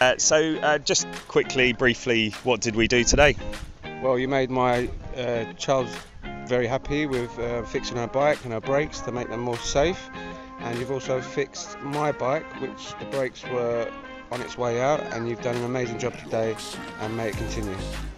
Just quickly, briefly, what did we do today? Well, you made my child very happy with fixing her bike and her brakes to make them more safe, and you've also fixed my bike, which the brakes were on its way out, and you've done an amazing job today, and may it continue.